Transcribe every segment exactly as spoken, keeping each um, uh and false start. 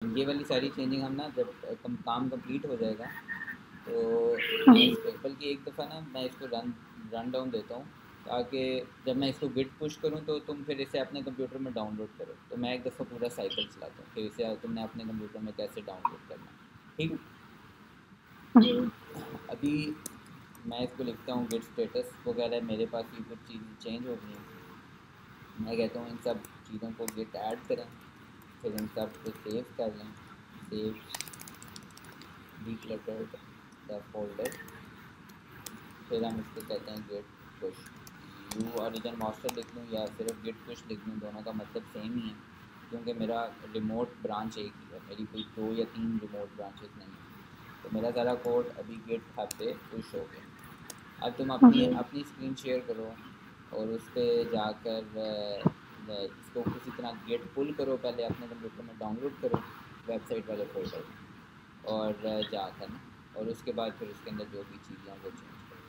ये वाली सारी चेंजिंग हम ना जब कम काम कंप्लीट हो जाएगा तो मैं जी इसको बल्कि एक दफ़ा ना मैं इसको रन रन डाउन देता हूँ ताकि जब मैं इसको गिट पुश करूँ तो तुम फिर इसे अपने कंप्यूटर में डाउनलोड करो। तो मैं एक दफ़ा पूरा साइकिल चलाता हूँ कि इसे तुमने अपने कंप्यूटर में कैसे डाउनलोड करना है। ठीक जी है, अभी मैं इसको लिखता हूँ गिट स्टेटस वगैरह, मेरे पास ये कुछ चीज़ें चेंज हो गई हैं। मैं कहता हूँ इन सब चीज़ों को गिट ऐड करें, फिर इन सब को सेव कर लें। सेव decluttered द फोल्डर, फिर हम इसको कहते हैं git push. U origin master लिख लूँ या सिर्फ गिट पुश लिख लूँ, दोनों का मतलब सेम ही है क्योंकि मेरा रिमोट ब्रांच एक ही है, मेरी कोई दो या तीन रिमोट ब्रांचेस नहीं है। तो मेरा सारा कोड अभी गिट हब पे पुश हो गया। अब तुम अपनी जी अपनी स्क्रीन शेयर करो और उस पर जाकर अ, इसको किसी तरह गेट पुल करो, पहले अपने कंप्यूटर में डाउनलोड करो वेबसाइट वाले फोल्डर में और अ, जाकर ना, और उसके बाद फिर उसके अंदर जो भी चीज़ें हैं वो चेंज करो।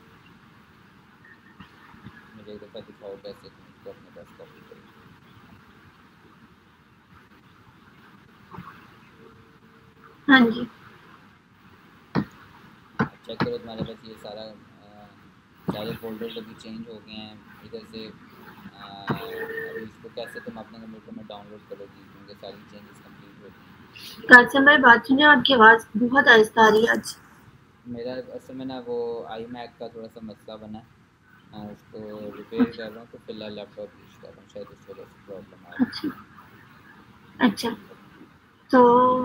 मुझे एक दफ़ा दिखाओ कैसे तुम इसको अपने पास कॉपी करोगे। हाँ जी अब चेक करो तुम्हारे पास ये सारा अ, सारे फोल्डर्स अभी चेंज हो गए हैं इधर से। अ, अभी इसको कैसे तुम अपने कंप्यूटर में डाउनलोड करोगी क्योंकि सारी चेंजेस कंप्लीट हो गई हैं। कासिम भाई, बात सुनिए, आपकी आवाज़ बहुत आहिस्ता आ रही है आज। मेरा असल में ना वो आई मैक का थोड़ा सा मसला बना है, मैं उसको रिपेयर कर रहा हूँ, तो फिलहाल लैपटॉप यूज़ कर रहा हूँ, शायद इस वजह से प्रॉब्लम आ रही अच्छा अच्छा, तो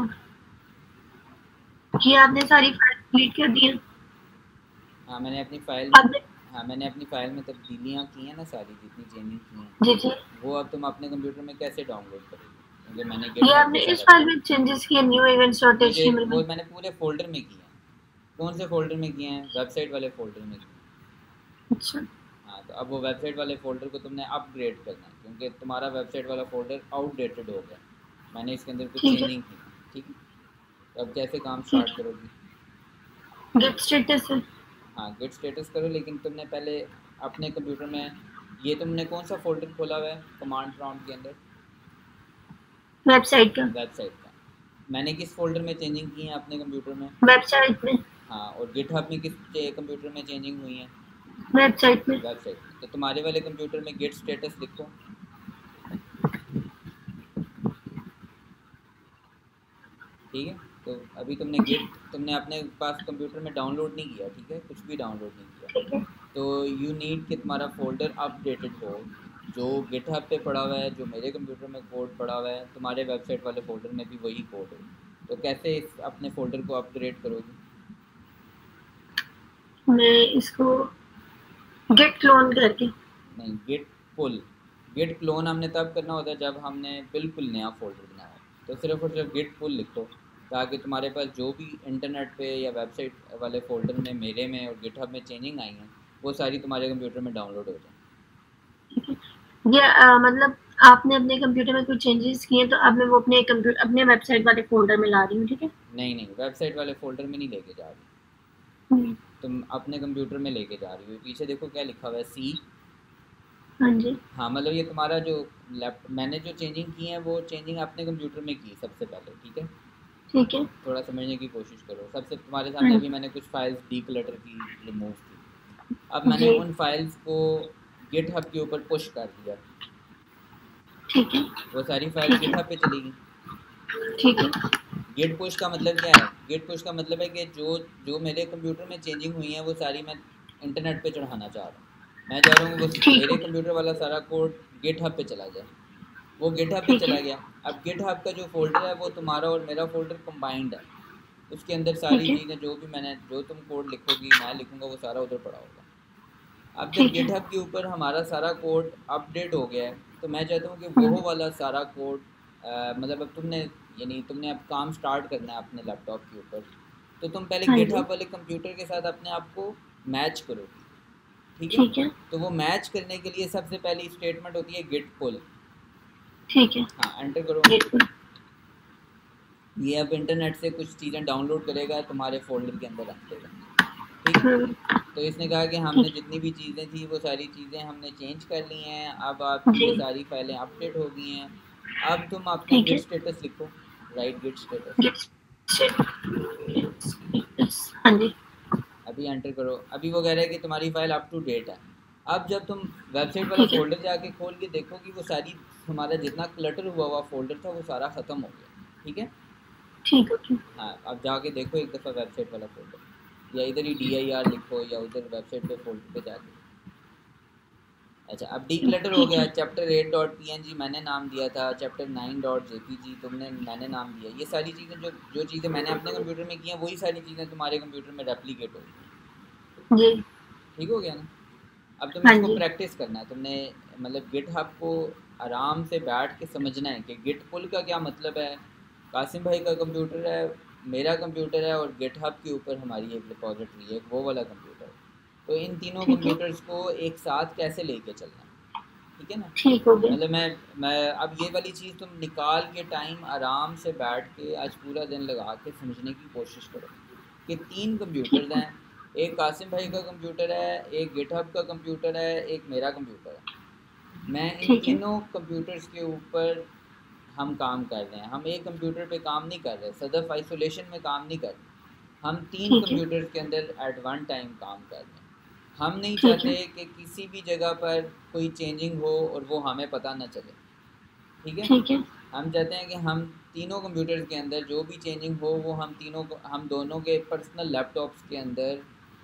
ये आपने सारी फाइल डिलीट कर दी है? है। हाँ मैंने अपनी फ़ाइल में आपने? हाँ मैंने अपनी फ़ाइल में तब्दीलियाँ की हैं ना, सारी जितनी चेंजिंग की हैं जी जी, वो अब तुम अपने कंप्यूटर में कैसे डाउनलोड करोगे क्योंकि मैंने ये गिटहब पे आपने इस सारा फाइल किया। में चेंजेस किए, न्यू इवेंट्स डॉट मुझे एचटीएमएल में? वो मैंने पूरे फ़ोल्डर में किए हैं। कौन से फ़ोल्डर में किए हैं? वेबसाइट वाले फ़ोल्डर में किए हैं। अच्छा हाँ तो अब वो वेबसाइट वाले फ़ोल्डर को तुमने अपग्रेड करना है क्योंकि तुम्हारा वेबसाइट वाला फ़ोल्डर आउटडेटेड हो गया। मैंने इसके अंदर कुछ ठीक है चेंजिंग की थी। ठीक है, तो अब कैसे काम ठीक स्टार्ट है, करोगी? गेट स्टेटस है। हाँ गिट स्टेटस करो, लेकिन तुमने पहले अपने कंप्यूटर में ये तुमने कौन सा फ़ोल्डर खोला हुआ है कमांड प्रॉम्प्ट के अंदर? वेबसाइट का? वेबसाइट का। मैंने किस फ़ोल्डर में चेंजिंग की है अपने कंप्यूटर में? वेबसाइट में। हाँ, और गिटहब में किस कंप्यूटर में चेंजिंग हुई है? वेबसाइट में। वेबसाइट में। तो तुम्हारे वाले कंप्यूटर में गिट स्टेटस लिखो। ठीक है, तो अभी तुमने जी गिट तुमने अपने पास कंप्यूटर में डाउनलोड नहीं किया, ठीक है, कुछ भी डाउनलोड नहीं किया। ठीक है तो यू नीड कि तुम्हारा फोल्डर अपडेटेड हो, जो गिटहब पे पड़ा हुआ है, जो मेरे कंप्यूटर में कोड पड़ा हुआ है, तुम्हारे वेबसाइट वाले फोल्डर में भी वही कोड हो। तो कैसे इस अपने फोल्डर को अपग्रेड करोगी? मैं इसको गेट क्लोन करके। नहीं, गिट पुल। गिट क्लोन हमने तब करना होता है जब हमने बिल्कुल नया फ़ोल्डर बनाया हो। तो सिर्फ़ और सिर्फ गिट पुल लिखो ताकि तुम्हारे पास जो भी इंटरनेट पे या वेबसाइट वाले फ़ोल्डर में, मेरे में और गिटहब में चेंजिंग आई हैं वो सारी तुम्हारे कंप्यूटर में डाउनलोड हो जाएँ। ये अ, मतलब आपने अपने कंप्यूटर में कुछ चेंजेस किए तो अब मैं वो अपने कंप्यूटर अपने वेबसाइट वाले फ़ोल्डर में ला रही हूँ, ठीक है? नहीं नहीं, वेबसाइट वाले फ़ोल्डर में नहीं लेके जा रही, हुँ, तुम अपने कंप्यूटर में लेके जा रही हो। पीछे देखो क्या लिखा हुआ है, सी। हाँ जी, हाँ मतलब ये तुम्हारा जो लैप मैंने जो चेंजिंग की है वो चेंजिंग अपने कंप्यूटर में की सबसे पहले। ठीक है, ठीक है। थोड़ा समझने की कोशिश करो। सबसे तुम्हारे हाँ सामने अभी जी, मैंने कुछ फाइल्स डीक्लटर की, रिमूव की। अब मैंने जी, उन फाइल्स को गिटहब के ऊपर पुश कर दिया, ठीक है, वो सारी फाइल्स ठीक है, गिटहब पे चली गई। ठीक है, गिट पुश का मतलब क्या है? गिट पुश का मतलब है कि जो जो मेरे कंप्यूटर में चेंजिंग हुई है वो सारी मैं इंटरनेट पे चढ़ाना चाह रहा हूँ। मैं चाह रहा हूँ वो ठीक मेरे है, कंप्यूटर वाला सारा कोड गिटहब पे चला जाए। वो गिटहब पे ठीक चला है, गया। अब गिटहब का जो फ़ोल्डर है वो तुम्हारा और मेरा फ़ोल्डर कंबाइंड है। उसके अंदर सारी ठीक है, चीज़ें जो भी मैंने जो तुम कोड लिखोगी, मैं लिखूँगा, वो सारा उधर पड़ा होगा। अब जब ठीक है, गिटहब के ऊपर हमारा सारा कोड अपडेट हो गया है तो मैं चाहता हूँ कि हुँ, वो वाला सारा कोड अ, मतलब अब तुमने यानी तुमने अब काम स्टार्ट करना है अपने लैपटॉप के ऊपर, तो तुम पहले हाँ जी, गिटहब वाले कंप्यूटर के साथ अपने आप को मैच करोगी। ठीक है, ठीक है, तो वो मैच करने के लिए सबसे पहली स्टेटमेंट होती है गिट पुल। ठीक है, हाँ एंटर करो। बिल्कुल, ये अब इंटरनेट से कुछ चीज़ें डाउनलोड करेगा, तुम्हारे फोल्डर के अंदर रख देगा। ठीक है, हुँ, तो इसने कहा कि हमने ठीक जितनी भी चीज़ें थी वो सारी चीज़ें हमने चेंज कर ली हैं, अब है, आपकी ये जी, सारी फाइलें अपडेट हो गई हैं। अब तुम अपना ठीक गिट है, स्टेटस लिखो। Right git status. हाँ जी अभी एंटर करो। अभी वो कह रहा है कि तुम्हारी फाइल अप टू डेट है। अब जब तुम वेबसाइट वाला फोल्डर जाके खोल के देखोगी वो सारी हमारा जितना क्लटर हुआ हुआ फोल्डर था वो सारा ख़त्म हो गया। ठीक है ठीक है। हाँ अब जाके देखो एक दफ़ा वेबसाइट वाला फोल्डर, या इधर ही डी आई आर लिखो या उधर वेबसाइट पे फोल्डर पे जाके। अच्छा अब डी क्लटर हो गया। Chapter eight dot P N G मैंने नाम दिया था, chapter nine dot J P G तुमने मैंने नाम दिया। ये सारी चीज़ें जो जो चीज़ें मैंने अपने कंप्यूटर में की हैं वही सारी चीज़ें तुम्हारे कंप्यूटर में रेप्लिकेट होगी। जी ठीक हो गया ना। अब तुम्हें हाँ इसको जी प्रैक्टिस करना है। तुमने मतलब गिट हब को आराम से बैठ के समझना है कि गिट पुल का क्या मतलब है। कासिम भाई का कंप्यूटर है, मेरा कंप्यूटर है और गिट हब के ऊपर हमारी एक रिपोजिटरी है, एक वो वाला कंप्यूटर है। तो इन तीनों ठीक है कंप्यूटर्स को एक साथ कैसे लेके चलना है। ठीक है ना। ठीक हो गया। मतलब मैं मैं अब ये वाली चीज़ तुम निकाल के टाइम आराम से बैठ के आज पूरा दिन लगा के समझने की कोशिश करो कि तीन कंप्यूटर्स ठीक है हैं। एक कासिम भाई का कंप्यूटर है, एक गिटहब का कंप्यूटर है, एक मेरा कंप्यूटर है। मैं इन ठीक है तीनों कंप्यूटर्स के ऊपर हम काम कर रहे हैं। हम एक कंप्यूटर पे काम नहीं कर रहे, सदफ आइसोलेशन में काम नहीं कर रहे। हम तीन ठीक है कंप्यूटर्स के अंदर एट वन टाइम काम कर रहे हैं। हम नहीं ठीक चाहते है कि किसी भी जगह पर कोई चेंजिंग हो और वो हमें पता ना चले। ठीक है ठीक है हम चाहते हैं कि हम तीनों कंप्यूटर्स के अंदर जो भी चेंजिंग हो वो हम तीनों को हम दोनों के पर्सनल लैपटॉप्स के अंदर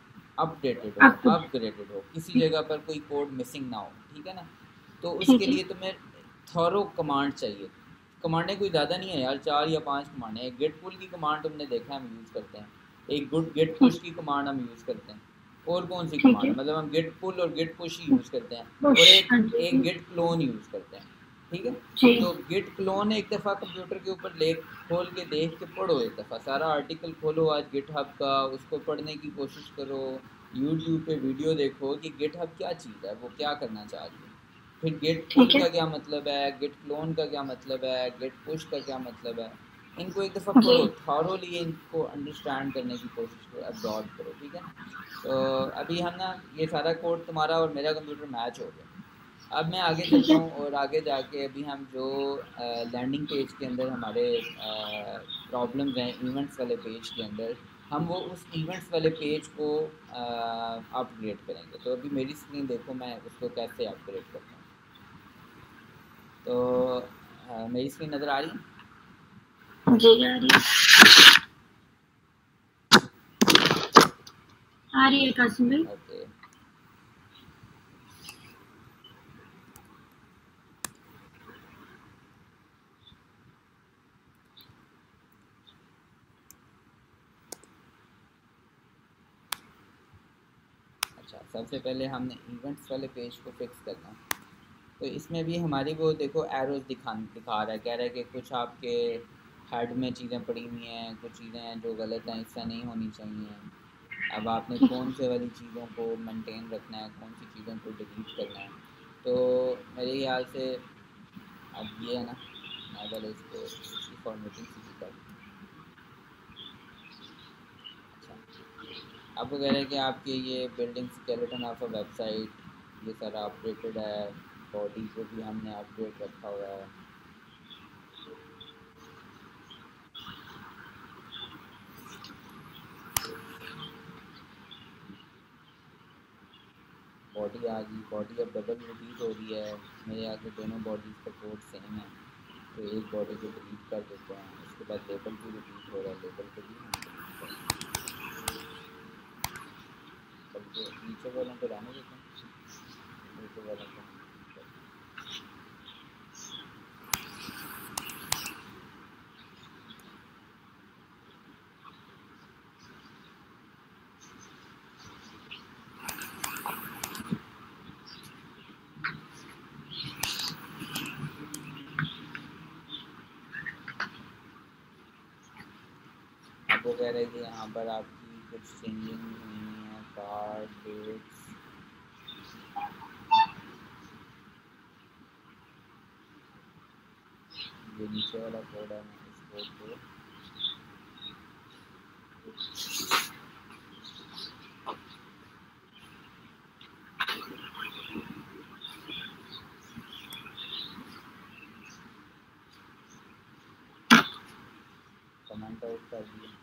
अपडेटेड हो, आपको अपग्रेडेड हो, किसी जगह पर कोई कोड मिसिंग ना हो। ठीक है ना। तो ठीक उसके है लिए तुम्हें थॉरो कमांड चाहिए। कमांडें कोई ज़्यादा नहीं है यार, चार या पांच कमांडें हैं। गेट पुल की कमांड तुमने देखा हम यूज़ करते हैं, एक गुड गेट पुश की कमांड हम यूज़ करते हैं। और कौन सी ठीक कमांड है है, मतलब हम गेट पुल और गेट पुश ही यूज़ करते हैं। बस और एक हाँ जी एक गेट क्लोन यूज़ करते हैं। ठीक है जी तो गेट क्लोन एक दफ़ा कंप्यूटर के ऊपर ले खोल के देख के पढ़ो, एक दफ़ा सारा आर्टिकल खोलो आज गिटहब का, उसको पढ़ने की कोशिश करो। यूट्यूब पे वीडियो देखो कि गिटहब क्या चीज़ है, वो क्या करना चाह रही है। फिर गेट पुल ठीक है का क्या मतलब है, गेट क्लोन का क्या मतलब है, गेट पुश का क्या मतलब है। इनको एक दफ़ा जी पढ़ो, थॉरोली इनको अंडरस्टैंड करने की कोशिश करो, एब्जॉर्ब करो। ठीक है तो अभी हम ना ये सारा कोड तुम्हारा और मेरा कंप्यूटर मैच हो गया। अब मैं आगे ठीक चलता है हूँ और आगे जाके अभी हम जो लैंडिंग पेज के अंदर हमारे प्रॉब्लम्स हैं इवेंट्स वाले पेज के अंदर, हम वो उस इवेंट्स वाले पेज को अपग्रेड करेंगे। तो अभी मेरी स्क्रीन देखो मैं उसको कैसे अपग्रेड करता हूँ। तो अ, मेरी स्क्रीन नज़र आ रही है। जी आ रही है आ रही है कासिम भाई। ओके अच्छा सबसे पहले हमने इवेंट्स वाले पेज को फिक्स करना। तो इसमें भी हमारी वो देखो एरोज दिखा दिखा रहा है, कह रहा है कि कुछ आपके हेड में चीज़ें पड़ी हुई हैं, कुछ चीज़ें हैं जो गलत हैं, इससे नहीं होनी चाहिए। अब आपने कौन से वाली चीज़ों को मेंटेन रखना है, कौन सी चीज़ों को डिलीट करना है। तो मेरे ख्याल से अब ये है ना, मैं पहले इसको इसकी फॉर्मेटिंग सीधी कर दूँ। अच्छा अब वो कह रहे हैं कि आपके ये building skeleton of a website ये सारा अपडेटेड है, बॉडी को भी हमने अपडेट रखा हुआ है। बॉडी आ गई, बॉडी अब डबल रिपीट हो रही है। मेरे यहाँ से दोनों बॉडीज़ का कोड सेम है, तो एक बॉडी को डिलीट कर देते हैं। उसके बाद लेबल भी रिपीट हो रहा है, लेबल को भी हम डिलीट कर देते हैं। बल्कि नीचे वालों को रहने देते हैं, नीचे वालों को हम डिलीट कर देते हैं। अब वो कह रहे हैं कि यहाँ पर आपकी कुछ चेंजिंग हुई है, कार्ड डेट्स। ये नीचे वाला कोड है, मैं इस कोड को कमेंट आउट कर दिया।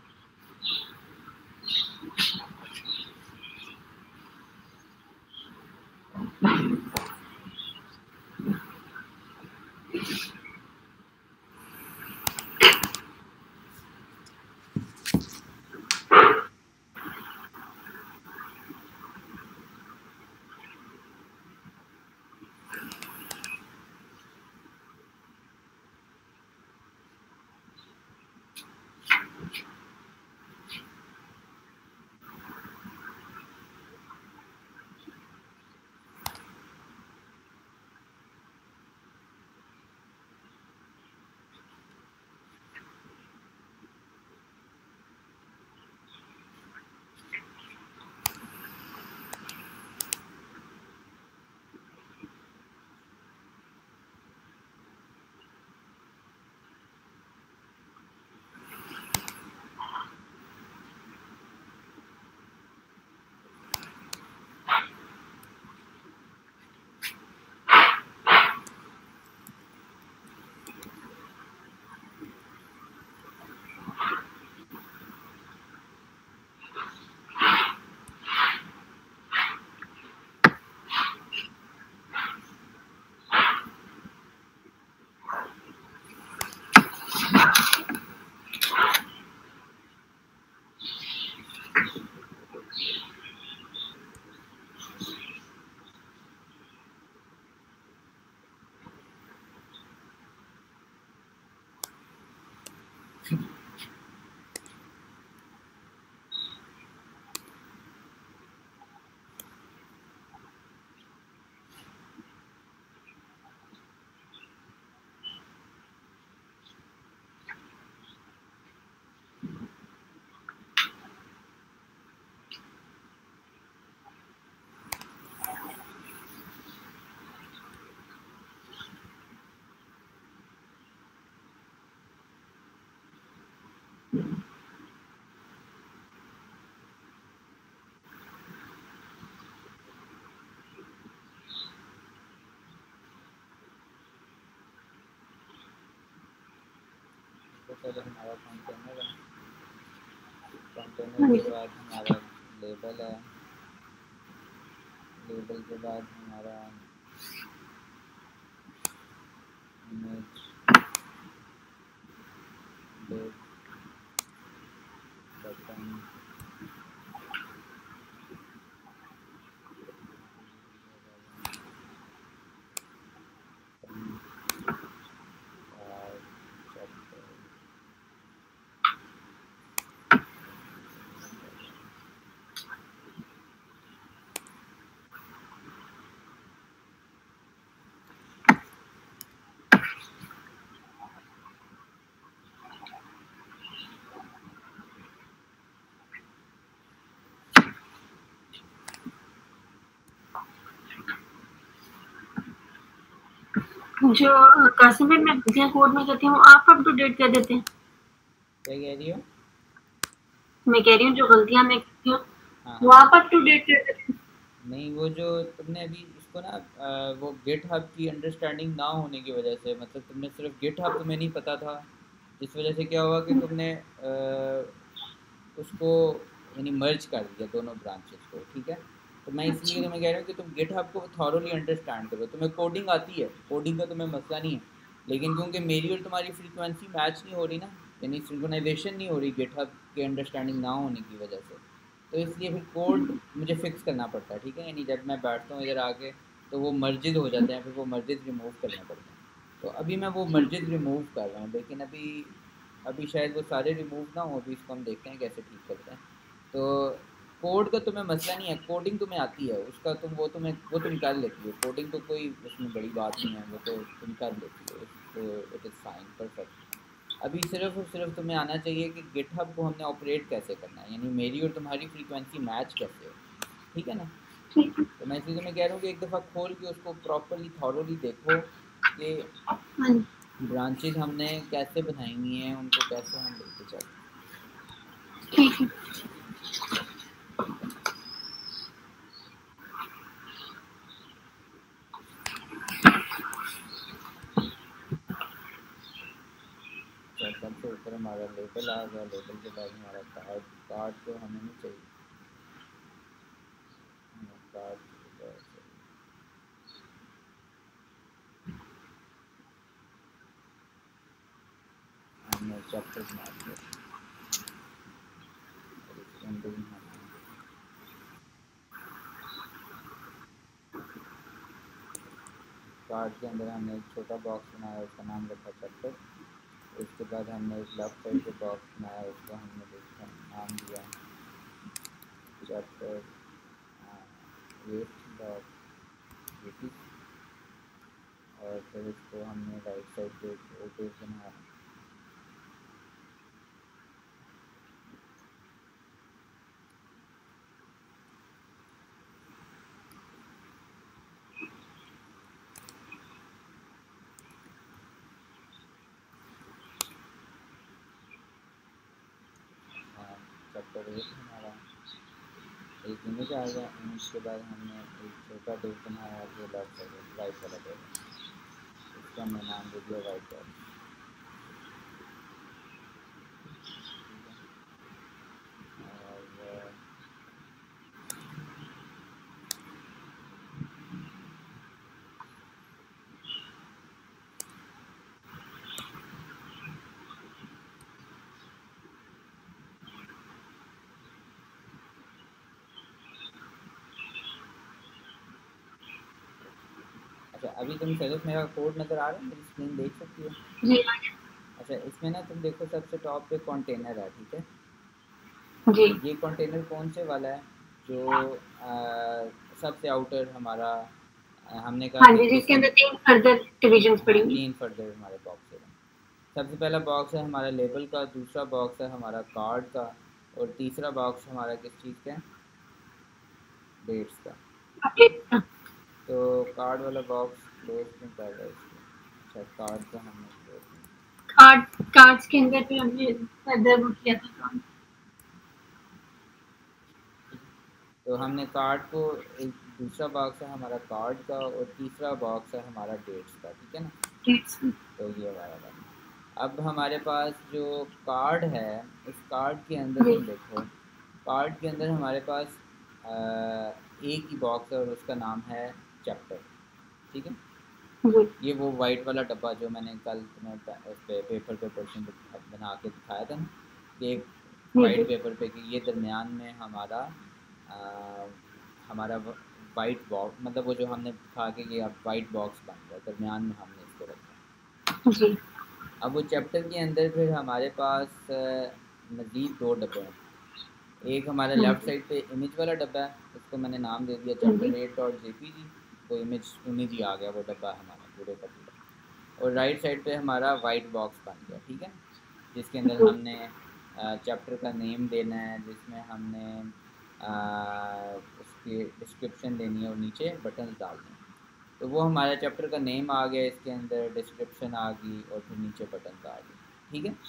तो पहले हमारा कंटेनर है, कंटेनर के बाद हमारा लेबल है, लेबल के बाद हमारा इमेज, डेट, बटन, जो कासिम भाई मैं गलतियां कोड में करती हूँ आप अप टू डेट कर देते हैं। क्या कह रही हो? मैं कह रही हूँ जो गलतियां मैं करती हूँ हाँ वो आप अप टू डेट कर देते हैं। नहीं, वो जो तुमने अभी इसको ना आ, वो गिट हब की अंडरस्टैंडिंग ना होने की वजह से, मतलब तुमने सिर्फ गिट हब तुम्हें नहीं पता था, जिस वजह से क्या हुआ कि तुमने आ, उसको यानी मर्ज कर दिया दोनों ब्रांचेस को, ठीक है। तो मैं इसलिए अच्छा तुम्हें कह रहा हूँ कि तुम गिट हब को थॉरोली अंडरस्टैंड करो। तुम्हें कोडिंग आती है, कोडिंग का तुम्हें मसला नहीं है, लेकिन क्योंकि मेरी और तुम्हारी फ्रीक्वेंसी मैच नहीं हो रही ना, यानी सिंक्रोनाइजेशन नहीं हो रही गिट हब के अंडरस्टैंडिंग ना होने की वजह से, तो इसलिए फिर कोड मुझे फिक्स करना पड़ता है, ठीक है। यानी जब मैं बैठता हूँ इधर आके तो वो मर्जिद हो जाते हैं, फिर वो मर्जिद रिमूव करने पड़ते हैं। तो अभी मैं वो मर्जिद रिमूव कर रहा हूँ, लेकिन अभी अभी शायद वो सारे रिमूव ना हो, अभी इसको हम देखते हैं कैसे ठीक करते हैं। तो कोड का तुम्हें मसला नहीं है, कोडिंग तुम्हें आती है, उसका तुम वो तुम्हें वो तुम कर लेती हो, कोडिंग तो कोई उसमें बड़ी बात नहीं है, वो तो तुम कर लेती हो, तो इट इज़ फाइन, परफेक्ट। अभी सिर्फ और सिर्फ तुम्हें आना चाहिए कि गिटहब को हमने ऑपरेट कैसे करना है, यानी मेरी और तुम्हारी फ्रीक्वेंसी मैच कैसे हो, ठीक है ना। ठीक है। तो मैं इसलिए तुम्हें कह रहा हूँ कि एक दफ़ा खोल के उसको प्रॉपरली थॉरोली देखो कि हाँ जी ब्रांचेज हमने कैसे बनाई हैं, उनको कैसे हम लेके चलते हैं। ठीक है। अच्छा, सबसे ऊपर हमारा लेबल लेबल आ गया, लेबल के बाद हमारा कार्ड, कार्ड तो हमें नहीं चाहिए, कार्ड हमने चैप्टर बना दिया और इसके अंदर ही हमने कार्ड के अंदर हमने एक छोटा बॉक्स बनाया, उसका नाम रखा चैप्टर। उसके बाद हमने एक लेफ्ट साइड पे बॉक्स बनाया, उसको हमने देखा नाम दिया चैप्टर वेस्ट डॉट ब्रिटिश, और फिर इसको हमने राइट साइड पे एक पेज बनाया। चैप्टर एक हमारा एक इमेज आ गया, इमेज के बाद हमने एक छोटा पेज बनाया जो लेफ्ट साइड राइट वाला पेज, इसका हमने नाम दे दिया वाइट बॉक्स। और अच्छा, अभी तुम सैयद मेरा कोड नज़र आ रहा है, मेरी स्क्रीन देख सकती हो? जी अच्छा, इसमें ना तुम देखो सबसे टॉप पे कंटेनर है, ठीक है जी। ये कंटेनर कौन से वाला है? जो आ, सबसे आउटर हमारा आ, हमने कहा हाँ कि जी, जिसके किस अंदर तीन फर्दर डिविजन्स हाँ पड़ेंगी। तीन फर्दर हमारे बॉक्स है। सबसे पहला बॉक्स है हमारा लेबल का, दूसरा बॉक्स है हमारा कार्ड का, और तीसरा बॉक्स हमारा किस चीज़ का है? डेट्स का। तो कार्ड वाला बॉक्स क्लोज क्यों कर रहा है इसको? अच्छा, कार्ड का हमने क्लोज नहीं, कार्ड कार्ड्स के अंदर भी हमने फर्दर वो किया था काम। तो हमने कार्ड को, एक दूसरा बॉक्स है हमारा कार्ड का और तीसरा बॉक्स है हमारा डेट्स का, ठीक है ना? डेट्स में तो ये वाला बना। अब हमारे पास जो कार्ड है, इस कार्ड के अंदर जी तुम देखो, कार्ड के अंदर हमारे पास आ, एक ही बॉक्स है और उसका नाम है चैप्टर, ठीक है? जी ये वो वाइट वाला डब्बा जो मैंने कल तुम्हें उस पे पेपर पे क्वेश्चन बना के दिखाया था ना, कि एक जी जी वाइट पेपर पे कि ये दरमियान में हमारा आ, हमारा वाइट बॉक्स, मतलब वो जो हमने दिखा के ये अब वाइट बॉक्स बन गया, दरमियान में हमने इसको रखा। जी अब वो चैप्टर के अंदर फिर हमारे पास मज़ीद दो डब्बे हैं। एक हमारा हाँ लेफ़्ट जी साइड पे इमेज वाला डब्बा है, उसको मैंने नाम दे दिया हाँ जी chapter eight dot J P G. वो इमेज इमेज ही आ गया, वो डब्बा हमारा पूरे का पूरा। और राइट साइड पे हमारा वाइट बॉक्स बन गया, ठीक है, जिसके अंदर जी हमने चैप्टर का नेम देना है, जिसमें हमने आ, उसकी डिस्क्रिप्शन देनी है और नीचे बटन डालने हैं। तो वो हमारा चैप्टर का नेम आ गया, इसके अंदर डिस्क्रिप्शन आ गई और फिर नीचे बटन आ गई, ठीक है।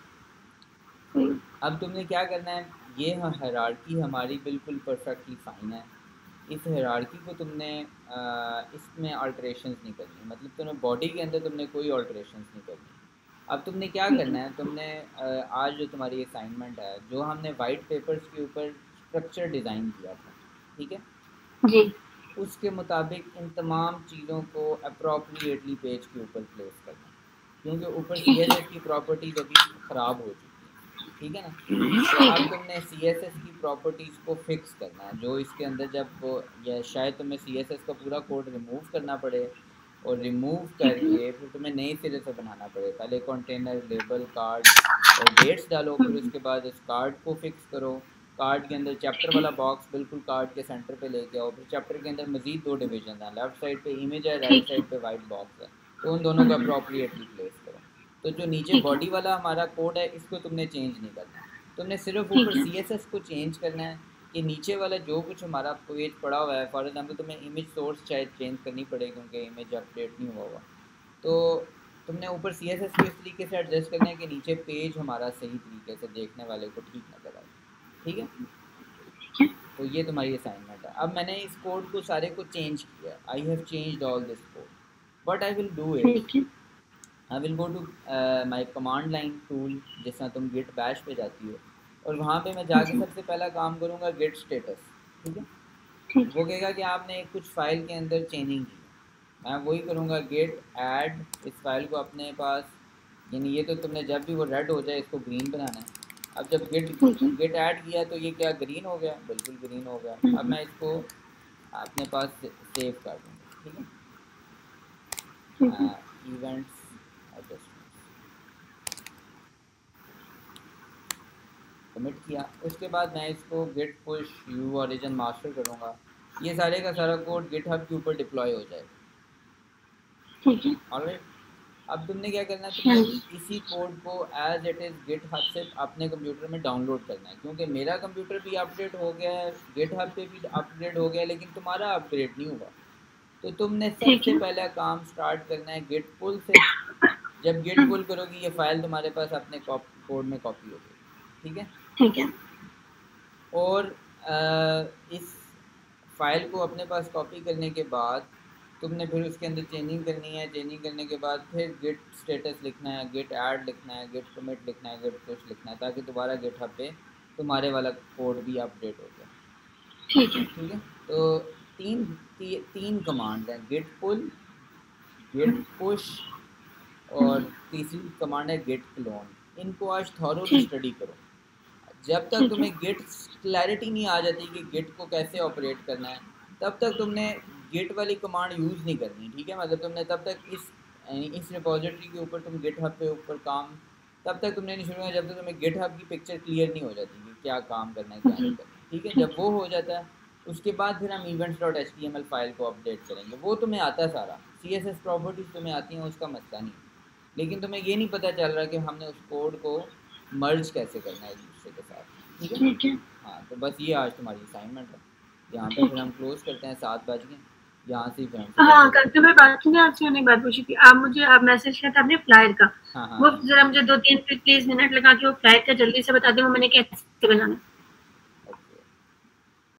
जी अब तुमने क्या करना है, ये हायरार्की हमारी बिल्कुल परफेक्टली फाइन है। इस हायरार्की को तुमने आ, इसमें अल्ट्रेशंस नहीं करनी, मतलब तुमने बॉडी के अंदर तुमने कोई अल्ट्रेशंस नहीं करनी। अब तुमने क्या ठीक करना है है, तुमने आ, आज जो तुम्हारी असाइनमेंट है, जो हमने वाइट पेपर्स के ऊपर स्ट्रक्चर डिज़ाइन किया था, ठीक है, जी उसके मुताबिक इन तमाम चीज़ों को अप्रोप्रिएटली पेज के ऊपर प्लेस करना, क्योंकि ऊपर सी ठीक एस है एस की प्रॉपर्टीज़ अभी ख़राब हो चुकी हैं, ठीक है ना। तो ठीक अब है तुमने सी एस एस की प्रॉपर्टीज़ को फिक्स करना है, जो इसके अंदर जब वो, या शायद तुम्हें सी एस एस का पूरा कोड रिमूव करना पड़े, और रिमूव ठीक है करके फिर तुम्हें नए सिरे से बनाना पड़े। पहले कंटेनर, लेबल, कार्ड और डेट्स डालो, फिर उसके बाद उस कार्ड को फिक्स करो। कार्ड के अंदर चैप्टर वाला बॉक्स बिल्कुल कार्ड के सेंटर पे लेके आओ। फिर चैप्टर के अंदर मजीद दो डिवीजन हैं, लेफ्ट साइड पे इमेज है, राइट ठीक है साइड पे वाइट बॉक्स है, तो उन दोनों को अप्रोप्रिएटली प्लेस करो। तो जो नीचे ठीक है बॉडी वाला हमारा कोड है, इसको तुमने चेंज नहीं करना, तुमने सिर्फ ऊपर ठीक है सी एस एस को चेंज करना है, कि नीचे वाला जो कुछ हमारा पेज पड़ा हुआ है, फॉर एग्जाम्पल तुम्हें इमेज सोर्स शायद चेंज करनी पड़े क्योंकि इमेज अपडेट नहीं हुआ हुआ, तो तुमने ऊपर सी एस एस को इस तरीके से एडजस्ट करना है कि नीचे पेज हमारा सही तरीके से देखने वाले को ठीक नजर आए, ठीक है। तो ये तुम्हारी असाइनमेंट है। अब मैंने इस कोड को सारे को चेंज किया, I have changed all this code. What I will do is, ठीक है I will go to my command line tool, जिस तरह तुम गिट बैश पे जाती हो, और वहाँ पे मैं जाके जी सबसे पहला काम करूँगा गिट स्टेटस। ठीक है, ठीक वो है। कहेगा कि आपने एक कुछ फाइल के अंदर चेंजिंग की है, मैं वही करूँगा गेट ऐड इस फाइल को अपने पास, यानी ये तो तुमने जब भी वो रेड हो जाए इसको ग्रीन बनाना है। अब जब गेट ठीक है। गेट ऐड किया तो ये क्या ग्रीन हो गया, बिल्कुल ग्रीन हो गया। अब हम्म, मैं इसको अपने पास सेव कर दूँगा। ठीक ठीक है। है, इवेंट्स एडजस्टमेंट्स कमिट किया, उसके बाद मैं इसको git push U origin master करूँगा, ये सारे का सारा कोड गिटहब के ऊपर डिप्लॉय हो जाएगा। ठीक है। ऑलराइट, अब तुमने क्या करना है, हाँ तुमने जी। इसी कोड को एज इट इज़ गिटहब से अपने कंप्यूटर में डाउनलोड करना है, क्योंकि मेरा कंप्यूटर भी अपडेट हो गया है, गिटहब पे भी अपडेट हो गया है, लेकिन तुम्हारा अपडेट नहीं हुआ। तो तुमने ठीक सबसे है। पहला काम स्टार्ट करना है गिट पुल से। जब गिट पुल करोगी ये फाइल तुम्हारे पास अपने कोड में कॉपी हो गई। ठीक है, ठीक है। और अ, इस फाइल को अपने पास कॉपी करने के बाद तुमने फिर उसके अंदर चेंजिंग करनी है, चेंजिंग करने के बाद फिर गिट स्टेटस लिखना है, गिट ऐड लिखना है, गिट कमिट लिखना है, गिट पुश लिखना है, ताकि दोबारा गिटहब पे तुम्हारे वाला कोड भी अपडेट हो जाए। ठीक है। ठीक है, तो तीन ती, तीन कमांड हैं, गिट पुल, गिट पुश, और तीसरी कमांड है गिट क्लोन। इनको आज थॉरोली ठीक स्टडी करो। जब तक ठीक है। तुम्हें गिट क्लैरिटी नहीं आ जाती कि गिट को कैसे ऑपरेट करना है, तब तक तुमने गिट वाली कमांड यूज़ नहीं करनी। ठीक है, मतलब तुमने तब तक इस इस रिपोजिटरी के ऊपर तुम गिट हब पे ऊपर काम तब तक तुमने नहीं शुरू करना जब तक तुम्हें गिट हब की पिक्चर क्लियर नहीं हो जाती कि क्या काम करना है क्या नहीं जी। करना। ठीक है, ठीक जब है। वो हो जाता है उसके बाद फिर हम events dot H T M L file को अपडेट करेंगे। वो तुम्हें आता है सारा, सी एस एस प्रॉपर्टीज़ तुम्हें आती हैं, उसका मसला नहीं, लेकिन तुम्हें ये नहीं पता चल रहा कि हमने उस कोड को मर्ज कैसे करना है एक दूसरे के साथ। ठीक है, ठीक है। हाँ, तो बस ये आज तुम्हारी असाइनमेंट है। यहाँ पे फिर ठीक है। हम क्लोज करते हैं, सात बज गए, यहाँ से फिर हम हाँ, सुबह कल तो मैं बात की ना आपसे, उन्हें बात पूछी थी। आप मुझे आप मैसेज किया था आपने फ्लायर का, हाँ हाँ वो हाँ ज़रा मुझे दो तीन प्लीज़ मिनट लगा के वो फ्लायर का जल्दी से बता दें, वो मैंने कैसे बनाना है।